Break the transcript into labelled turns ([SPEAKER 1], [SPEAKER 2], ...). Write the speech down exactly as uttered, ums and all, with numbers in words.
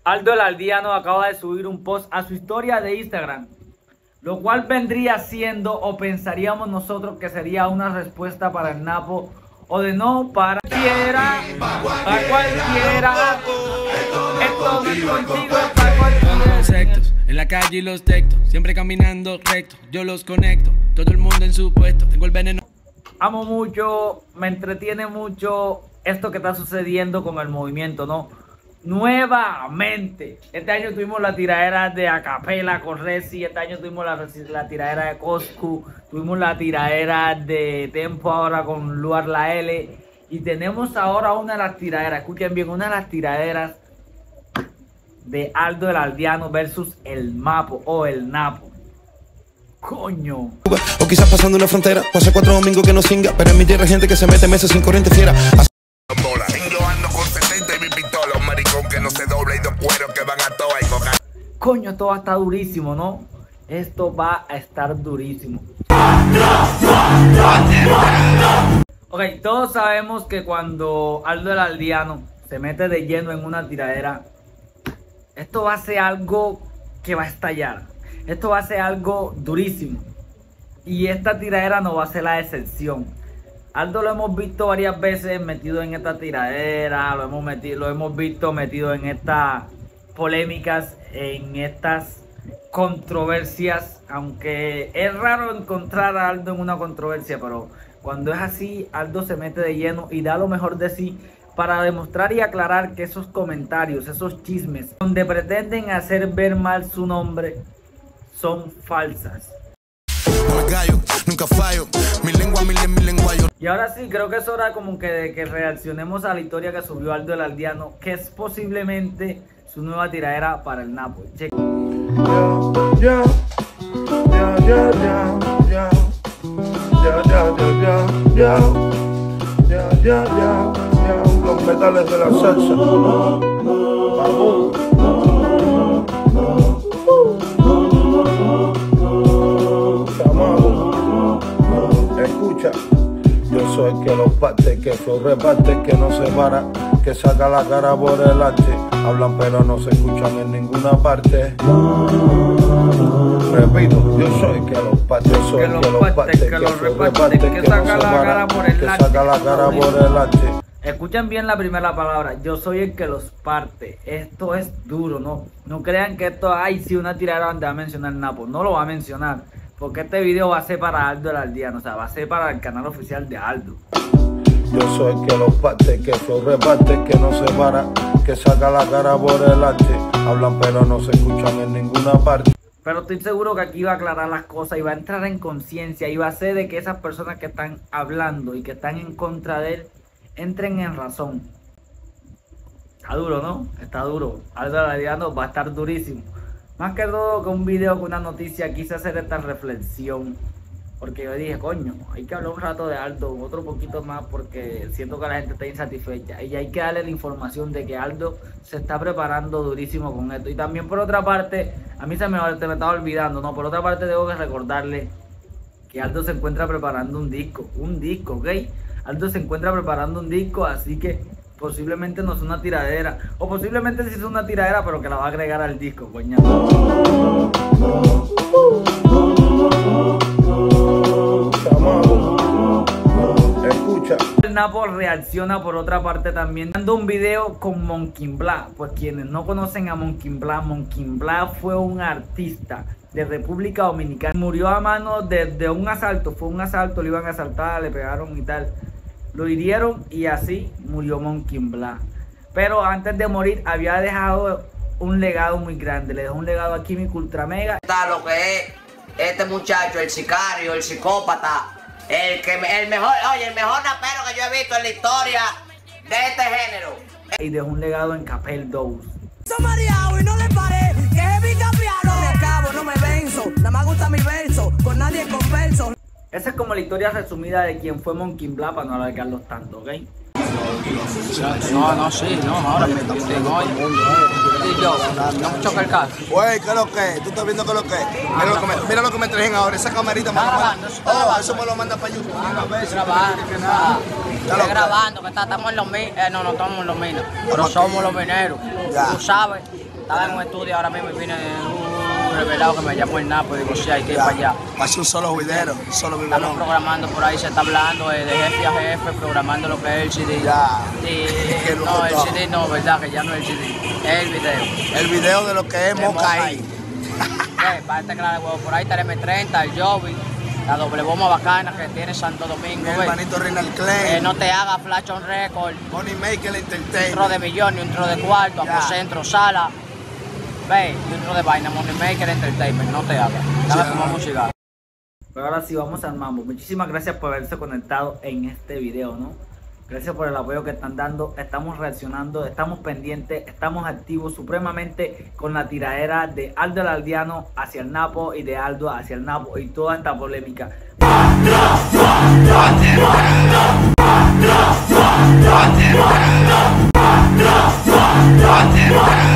[SPEAKER 1] Aldo el Aldeano acaba de subir un post a su historia de Instagram, lo cual vendría siendo, o pensaríamos nosotros que sería una respuesta para el Napo, o de no para cualquiera, para cualquiera. Esto no es contigo, es para cualquiera.
[SPEAKER 2] Insectos en la calle y los textos, siempre caminando recto, yo los conecto, todo el mundo en su puesto, tengo el veneno.
[SPEAKER 1] Amo mucho, me entretiene mucho esto que está sucediendo con el movimiento, ¿no? Nuevamente, este año tuvimos la tiradera de Acapela con Resi, este año tuvimos la, la tiradera de Coscu, tuvimos la tiradera de Tempo ahora con Luar la L, y tenemos ahora una de las tiraderas, escuchen bien, una de las tiraderas de Aldo el Aldeano versus el Mapo o el Napo. Coño.
[SPEAKER 3] O quizás pasando una frontera, pasé cuatro domingos que no singa, pero en mi tierra hay gente que se mete meses sin corriente fiera.
[SPEAKER 4] Yo ando con setenta y mi pistola, un maricón que no se dobla y dos cueros que van a toa y coca.
[SPEAKER 1] Coño, esto va a estar durísimo, ¿no? Esto va a estar durísimo. Ok, todos sabemos que cuando Aldo el Aldeano se mete de lleno en una tiradera, esto va a ser algo que va a estallar. Esto va a ser algo durísimo. Y esta tiradera no va a ser la excepción. Aldo lo hemos visto varias veces metido en esta tiradera, lo hemos, metido, lo hemos visto metido en estas polémicas, en estas controversias, aunque es raro encontrar a Aldo en una controversia, pero cuando es así, Aldo se mete de lleno y da lo mejor de sí para demostrar y aclarar que esos comentarios, esos chismes, donde pretenden hacer ver mal su nombre, son falsas.
[SPEAKER 3] No me callo, nunca fallo, mi lengua, mi, mi lengua yo.
[SPEAKER 1] Y ahora sí, creo que es hora como que de que reaccionemos a la historia que subió Aldo el Aldeano, que es posiblemente su nueva tiradera para el Napo. Check.
[SPEAKER 5] Ya, ya, ya, ya, ya, ya, ya, ya, ya, ya, ya, ya, ya, los metales de la salsa. Vamos. Escucha, yo soy el que los parte, que flow reparte, que no se para, que saca la cara por delante. Hablan pero no se escuchan en ninguna parte. Repito, yo soy el que los parte, soy el que los parte, que los reparte, que saca la cara por delante. Que saca la cara por delante.
[SPEAKER 1] Escuchen bien la primera palabra, yo soy el que los parte. Esto es duro, ¿no? No crean que esto, ay, sí, una tiradera donde va a mencionar Napo. No lo va a mencionar, porque este video va a ser para Aldo el Aldeano, o sea, va a ser para el canal oficial de Aldo.
[SPEAKER 5] Yo soy el que los parte, que flow reparte, que no se para, que saca la cara por delante. Hablan pero no se escuchan en ninguna parte.
[SPEAKER 1] Pero estoy seguro que aquí va a aclarar las cosas y va a entrar en conciencia y va a hacer de que esas personas que están hablando y que están en contra de él entren en razón. Está duro, ¿no? Está duro. Aldo el Aldeano va a estar durísimo. Más que todo con un video, con una noticia, quise hacer esta reflexión. Porque yo dije, coño, hay que hablar un rato de Aldo, otro poquito más, porque siento que la gente está insatisfecha. Y hay que darle la información de que Aldo se está preparando durísimo con esto. Y también por otra parte, a mí se me, se me estaba olvidando, ¿no? Por otra parte tengo que recordarle que Aldo se encuentra preparando un disco. Un disco, ¿ok? Aldo se encuentra preparando un disco, así que posiblemente no es una tiradera. O posiblemente sí es una tiradera, pero que la va a agregar al disco, coño.
[SPEAKER 5] Escucha.
[SPEAKER 1] El Napo reacciona por otra parte también dando un video con Monkey Black. Pues quienes no conocen a Monkey Black, Monkey Black fue un artista de República Dominicana. Murió a mano de, de un asalto, fue un asalto, le iban a asaltar, le pegaron y tal. Lo hirieron y así murió Monkey Black. Pero antes de morir había dejado un legado muy grande. Le dejó un legado a Químico Ultra Mega.
[SPEAKER 6] Está lo que es este muchacho, el sicario, el psicópata, el que el mejor, oye, el mejor rapero que yo he visto en la historia de este género.
[SPEAKER 1] Y dejó un legado en Capel dos.
[SPEAKER 7] Soy mareado y no le paré, que es mi campeano. No me acabo, no me venzo, nada más gusta mi verso, con nadie converso.
[SPEAKER 1] Esa es como la historia resumida de quién fue Monkey Black para no alargarlos tanto, ¿ok?
[SPEAKER 8] No, no, sí, no, ahora me tengo hoy. Y yo, no me choca el caso.
[SPEAKER 4] Güey, ¿qué es lo que? ¿Tú estás viendo qué es lo que? Mira lo que me, mira lo que me traen ahora, esa camarita.
[SPEAKER 8] Está grabando, eso está
[SPEAKER 4] Oh,
[SPEAKER 8] grabando.
[SPEAKER 4] eso me lo manda para YouTube.
[SPEAKER 8] Grabando, está grabando, que está, estamos en los minas, eh, no, no estamos en los minas, pero somos los mineros,
[SPEAKER 4] Ya.
[SPEAKER 8] tú sabes. estaba en un estudio ahora mismo y vine uh, revelado que me llamó el Napo y digo, sí, hay que ir para allá.
[SPEAKER 9] Pasó un solo juidero, un solo
[SPEAKER 8] Estamos
[SPEAKER 9] biberón.
[SPEAKER 8] programando por ahí, se está hablando eh, de jefe a jefe, programando lo que es el C D.
[SPEAKER 9] Ya.
[SPEAKER 8] Y,
[SPEAKER 9] Que
[SPEAKER 8] no,
[SPEAKER 9] lo
[SPEAKER 8] el
[SPEAKER 9] contó.
[SPEAKER 8] C D no, verdad, que ya no es el C D, es el video.
[SPEAKER 9] El video de lo que es
[SPEAKER 8] De
[SPEAKER 9] Mocaí.
[SPEAKER 8] Eh, para este claro de huevo, por ahí está el M treinta, el Jovi, la doble bomba bacana que tiene Santo Domingo.
[SPEAKER 9] Mi
[SPEAKER 8] ¿ves?
[SPEAKER 9] hermanito Renal
[SPEAKER 8] Eh,
[SPEAKER 9] Klein.
[SPEAKER 8] no te haga Flash on Record,
[SPEAKER 9] Money Maker
[SPEAKER 8] un tro
[SPEAKER 9] Entertainment.
[SPEAKER 8] de millón y un tro de cuarto,
[SPEAKER 9] Ya.
[SPEAKER 8] apocentro, sala, ve, y un tro de vaina, Money Maker Entertainment, no te haga. Dame
[SPEAKER 9] Ya.
[SPEAKER 8] como música.
[SPEAKER 1] Pero ahora sí, vamos al mambo. Muchísimas gracias por haberse conectado en este video, ¿no? Gracias por el apoyo que están dando. Estamos reaccionando, estamos pendientes, estamos activos supremamente con la tiradera de Aldo el Aldeano hacia el Napo y de Aldo hacia el Napo y toda esta polémica.
[SPEAKER 4] Bandera, bandera, bandera, bandera, bandera.